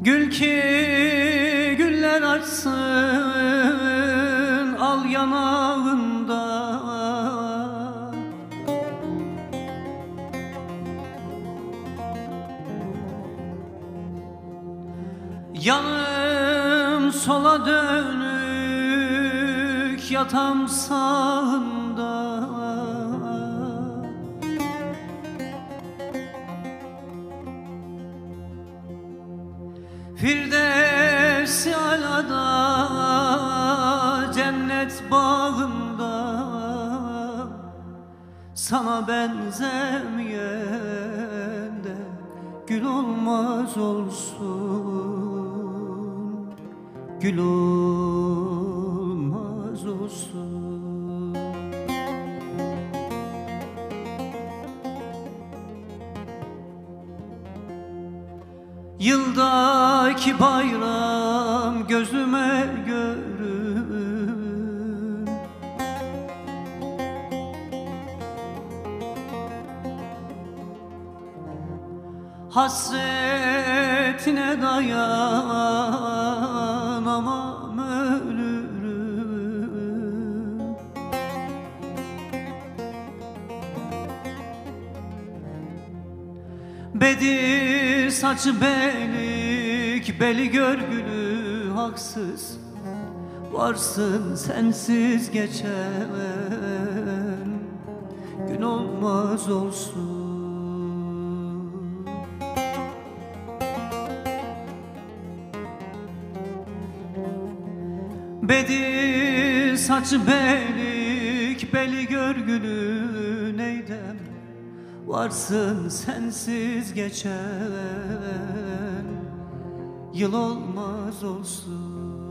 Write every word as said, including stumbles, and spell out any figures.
Gül ki güller açsın al yanağında, yanım sola dönük yatam sağında. Firdevs-i alada cennet bağında, sana benzemeyen de gül olmaz olsun, gül olmaz olsun. Yıldaki bayram gözüme görün, hasretine dayanamam ölürüm. Bedir saçı belik, beli görgülü haksız, varsın sensiz geçen gün olmaz olsun. Bedir saçı belik, beli görgülü neydem, varsın sensiz geçen yıl olmaz olsun.